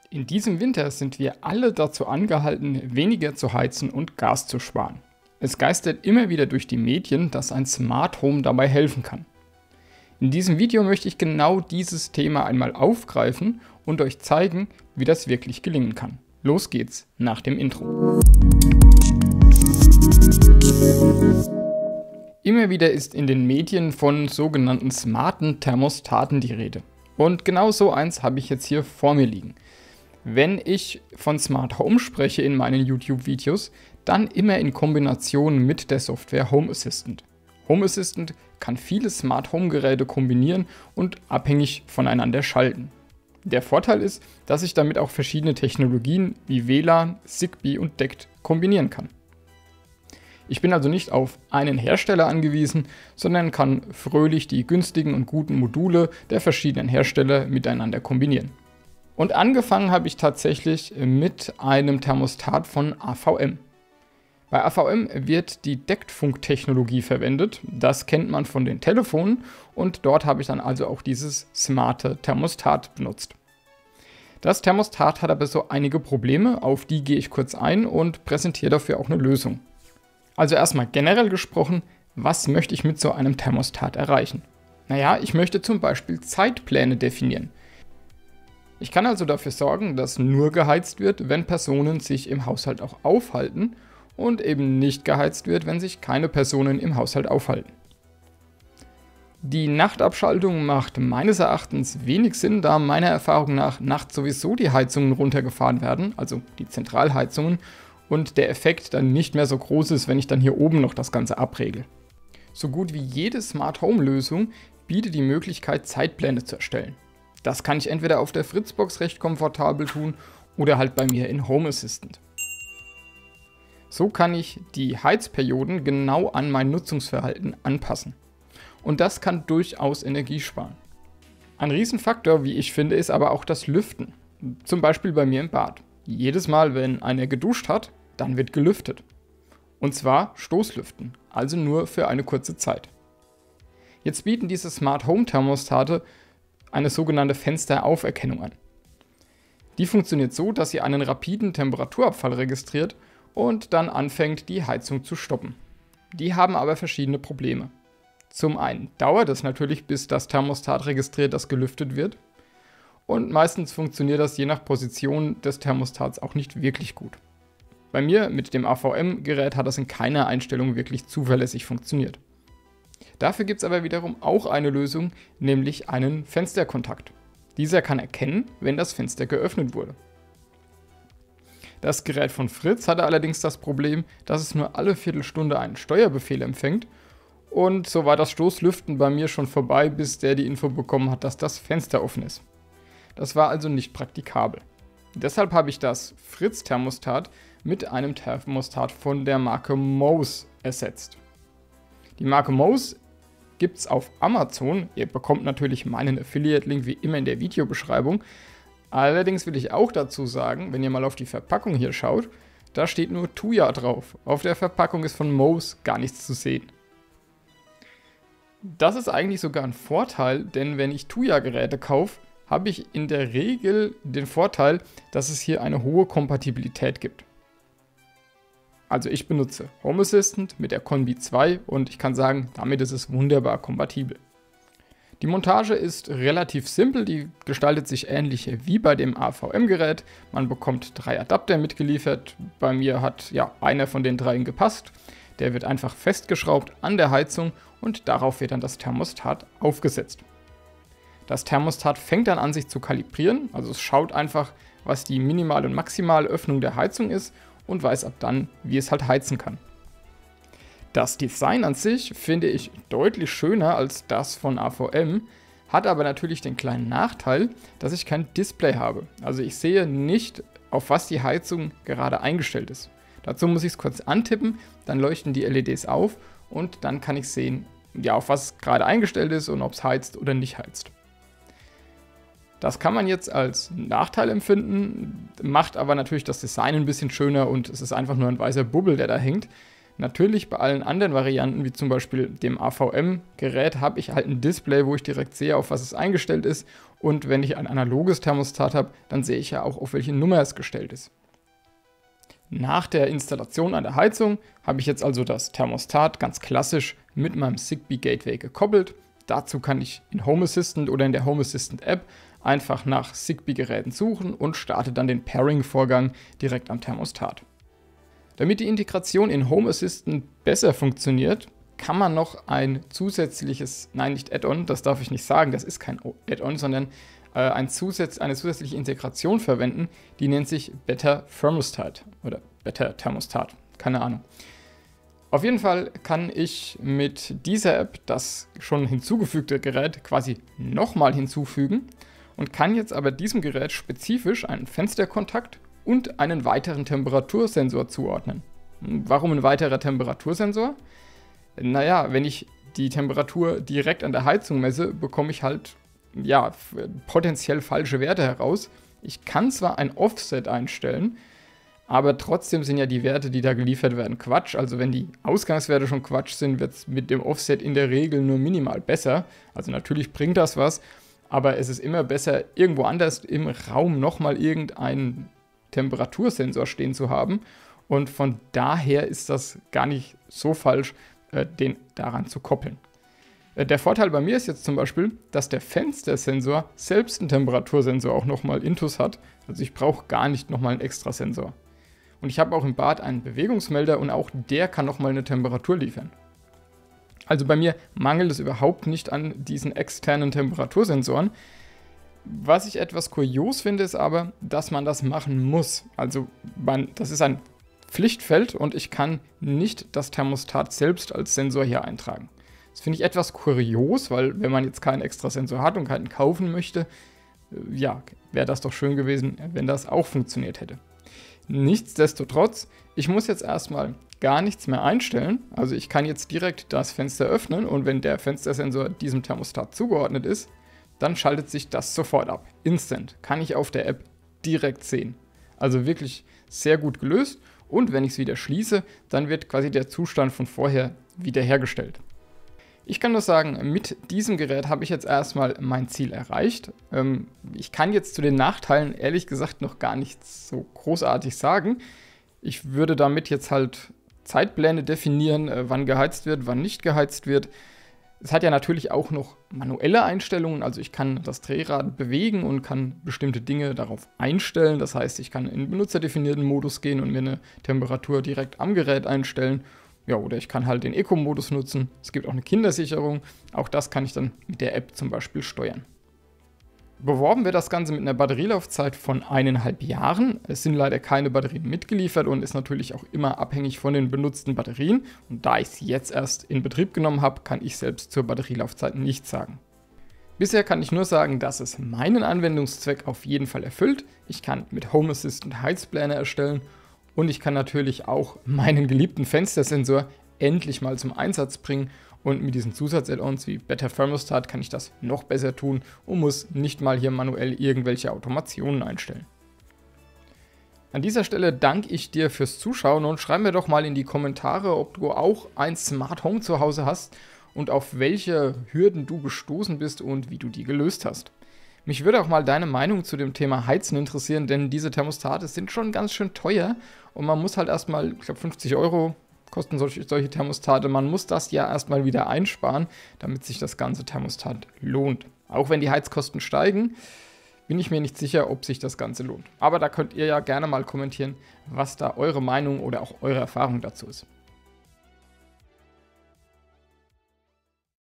In diesem Winter sind wir alle dazu angehalten, weniger zu heizen und Gas zu sparen. Es geistert immer wieder durch die Medien, dass ein Smart Home dabei helfen kann. In diesem Video möchte ich genau dieses Thema einmal aufgreifen und euch zeigen, wie das wirklich gelingen kann. Los geht's nach dem Intro. Immer wieder ist in den Medien von sogenannten smarten Thermostaten die Rede. Und genau so eins habe ich jetzt hier vor mir liegen. Wenn ich von Smart Home spreche in meinen YouTube-Videos, dann immer in Kombination mit der Software Home Assistant. Home Assistant kann viele Smart Home Geräte kombinieren und abhängig voneinander schalten. Der Vorteil ist, dass ich damit auch verschiedene Technologien wie WLAN, Zigbee und DECT kombinieren kann. Ich bin also nicht auf einen Hersteller angewiesen, sondern kann fröhlich die günstigen und guten Module der verschiedenen Hersteller miteinander kombinieren. Und angefangen habe ich tatsächlich mit einem Thermostat von AVM. Bei AVM wird die DECT-Funktechnologie verwendet, das kennt man von den Telefonen und dort habe ich dann also auch dieses smarte Thermostat benutzt. Das Thermostat hat aber so einige Probleme, auf die gehe ich kurz ein und präsentiere dafür auch eine Lösung. Also erstmal generell gesprochen, was möchte ich mit so einem Thermostat erreichen? Naja, ich möchte zum Beispiel Zeitpläne definieren. Ich kann also dafür sorgen, dass nur geheizt wird, wenn Personen sich im Haushalt auch aufhalten und eben nicht geheizt wird, wenn sich keine Personen im Haushalt aufhalten. Die Nachtabschaltung macht meines Erachtens wenig Sinn, da meiner Erfahrung nach nachts sowieso die Heizungen runtergefahren werden, also die Zentralheizungen, und der Effekt dann nicht mehr so groß ist, wenn ich dann hier oben noch das Ganze abregle. So gut wie jede Smart Home Lösung bietet die Möglichkeit, Zeitpläne zu erstellen. Das kann ich entweder auf der Fritzbox recht komfortabel tun oder halt bei mir in Home Assistant. So kann ich die Heizperioden genau an mein Nutzungsverhalten anpassen. Und das kann durchaus Energie sparen. Ein Riesenfaktor, wie ich finde, ist aber auch das Lüften. Zum Beispiel bei mir im Bad. Jedes Mal, wenn einer geduscht hat, dann wird gelüftet. Und zwar Stoßlüften, also nur für eine kurze Zeit. Jetzt bieten diese Smart Home Thermostate eine sogenannte Fensterauferkennung an. Die funktioniert so, dass sie einen rapiden Temperaturabfall registriert und dann anfängt, die Heizung zu stoppen. Die haben aber verschiedene Probleme. Zum einen dauert es natürlich, bis das Thermostat registriert, dass gelüftet wird. Und meistens funktioniert das je nach Position des Thermostats auch nicht wirklich gut. Bei mir mit dem AVM-Gerät hat das in keiner Einstellung wirklich zuverlässig funktioniert. Dafür gibt es aber wiederum auch eine Lösung, nämlich einen Fensterkontakt. Dieser kann erkennen, wenn das Fenster geöffnet wurde. Das Gerät von Fritz hatte allerdings das Problem, dass es nur alle Viertelstunde einen Steuerbefehl empfängt und so war das Stoßlüften bei mir schon vorbei, bis der die Info bekommen hat, dass das Fenster offen ist. Das war also nicht praktikabel. Deshalb habe ich das Fritz-Thermostat mit einem Thermostat von der Marke Mose ersetzt. Die Marke Mose gibt es auf Amazon. Ihr bekommt natürlich meinen Affiliate-Link wie immer in der Videobeschreibung. Allerdings will ich auch dazu sagen, wenn ihr mal auf die Verpackung hier schaut, da steht nur Tuya drauf. Auf der Verpackung ist von Mose gar nichts zu sehen. Das ist eigentlich sogar ein Vorteil, denn wenn ich Tuya-Geräte kaufe, habe ich in der Regel den Vorteil, dass es hier eine hohe Kompatibilität gibt. Also ich benutze Home Assistant mit der Combi 2 und ich kann sagen, damit ist es wunderbar kompatibel. Die Montage ist relativ simpel, die gestaltet sich ähnlich wie bei dem AVM-Gerät. Man bekommt 3 Adapter mitgeliefert, bei mir hat ja einer von den 3 gepasst. Der wird einfach festgeschraubt an der Heizung und darauf wird dann das Thermostat aufgesetzt. Das Thermostat fängt dann an, sich zu kalibrieren, also es schaut einfach, was die minimale und maximale Öffnung der Heizung ist und weiß ab dann, wie es halt heizen kann. Das Design an sich finde ich deutlich schöner als das von AVM, hat aber natürlich den kleinen Nachteil, dass ich kein Display habe. Also ich sehe nicht, auf was die Heizung gerade eingestellt ist. Dazu muss ich es kurz antippen, dann leuchten die LEDs auf und dann kann ich sehen, ja, auf was es gerade eingestellt ist und ob es heizt oder nicht heizt. Das kann man jetzt als Nachteil empfinden, macht aber natürlich das Design ein bisschen schöner und es ist einfach nur ein weißer Bubbel, der da hängt. Natürlich bei allen anderen Varianten, wie zum Beispiel dem AVM-Gerät, habe ich halt ein Display, wo ich direkt sehe, auf was es eingestellt ist. Und wenn ich ein analoges Thermostat habe, dann sehe ich ja auch, auf welche Nummer es gestellt ist. Nach der Installation an der Heizung habe ich jetzt also das Thermostat ganz klassisch mit meinem Zigbee Gateway gekoppelt. Dazu kann ich in Home Assistant oder in der Home Assistant App einfach nach Zigbee-Geräten suchen und starte dann den Pairing-Vorgang direkt am Thermostat. Damit die Integration in Home Assistant besser funktioniert, kann man noch ein zusätzliches, nein, nicht Add-on, das darf ich nicht sagen, das ist kein Add-on, sondern eine zusätzliche Integration verwenden, die nennt sich Better Thermostat oder Better Thermostat, keine Ahnung. Auf jeden Fall kann ich mit dieser App das schon hinzugefügte Gerät quasi nochmal hinzufügen und kann jetzt aber diesem Gerät spezifisch einen Fensterkontakt und einen weiteren Temperatursensor zuordnen. Warum ein weiterer Temperatursensor? Naja, wenn ich die Temperatur direkt an der Heizung messe, bekomme ich halt potenziell falsche Werte heraus. Ich kann zwar ein Offset einstellen, aber trotzdem sind ja die Werte, die da geliefert werden, Quatsch. Also wenn die Ausgangswerte schon Quatsch sind, wird es mit dem Offset in der Regel nur minimal besser. Also natürlich bringt das was, aber es ist immer besser, irgendwo anders im Raum nochmal irgendeinen Temperatursensor stehen zu haben. Und von daher ist das gar nicht so falsch, den daran zu koppeln. Der Vorteil bei mir ist jetzt zum Beispiel, dass der Fenstersensor selbst einen Temperatursensor auch nochmal intus hat. Also ich brauche gar nicht nochmal einen extra Sensor. Und ich habe auch im Bad einen Bewegungsmelder und auch der kann nochmal eine Temperatur liefern. Also bei mir mangelt es überhaupt nicht an diesen externen Temperatursensoren. Was ich etwas kurios finde, ist aber, dass man das machen muss. Also das ist ein Pflichtfeld und ich kann nicht das Thermostat selbst als Sensor hier eintragen. Das finde ich etwas kurios, weil wenn man jetzt keinen extra Sensor hat und keinen kaufen möchte, wäre das doch schön gewesen, wenn das auch funktioniert hätte. Nichtsdestotrotz, ich muss jetzt erstmal gar nichts mehr einstellen. Also ich kann jetzt direkt das Fenster öffnen und wenn der Fenstersensor diesem Thermostat zugeordnet ist, dann schaltet sich das sofort ab. Instant. Kann ich auf der App direkt sehen. Also wirklich sehr gut gelöst. Und wenn ich es wieder schließe, dann wird quasi der Zustand von vorher wiederhergestellt. Ich kann nur sagen, mit diesem Gerät habe ich jetzt erstmal mein Ziel erreicht. Ich kann jetzt zu den Nachteilen ehrlich gesagt noch gar nichts so großartig sagen. Ich würde damit jetzt halt Zeitpläne definieren, wann geheizt wird, wann nicht geheizt wird. Es hat ja natürlich auch noch manuelle Einstellungen, also ich kann das Drehrad bewegen und kann bestimmte Dinge darauf einstellen. Das heißt, ich kann in den benutzerdefinierten Modus gehen und mir eine Temperatur direkt am Gerät einstellen. Ja, oder ich kann halt den Eco-Modus nutzen. Es gibt auch eine Kindersicherung. Auch das kann ich dann mit der App zum Beispiel steuern. Beworben wird das Ganze mit einer Batterielaufzeit von 1,5 Jahren. Es sind leider keine Batterien mitgeliefert und ist natürlich auch immer abhängig von den benutzten Batterien. Und da ich sie jetzt erst in Betrieb genommen habe, kann ich selbst zur Batterielaufzeit nichts sagen. Bisher kann ich nur sagen, dass es meinen Anwendungszweck auf jeden Fall erfüllt. Ich kann mit Home Assistant Heizpläne erstellen und ich kann natürlich auch meinen geliebten Fenstersensor endlich mal zum Einsatz bringen. Und mit diesen Zusatz-Add-ons wie Better Thermostat kann ich das noch besser tun und muss nicht mal hier manuell irgendwelche Automationen einstellen. An dieser Stelle danke ich dir fürs Zuschauen und schreib mir doch mal in die Kommentare, ob du auch ein Smart Home zu Hause hast und auf welche Hürden du gestoßen bist und wie du die gelöst hast. Mich würde auch mal deine Meinung zu dem Thema Heizen interessieren, denn diese Thermostate sind schon ganz schön teuer und man muss halt erstmal, ich glaube 50 € kosten solche Thermostate. Man muss das ja erstmal wieder einsparen, damit sich das ganze Thermostat lohnt. Auch wenn die Heizkosten steigen, bin ich mir nicht sicher, ob sich das Ganze lohnt. Aber da könnt ihr ja gerne mal kommentieren, was da eure Meinung oder auch eure Erfahrung dazu ist.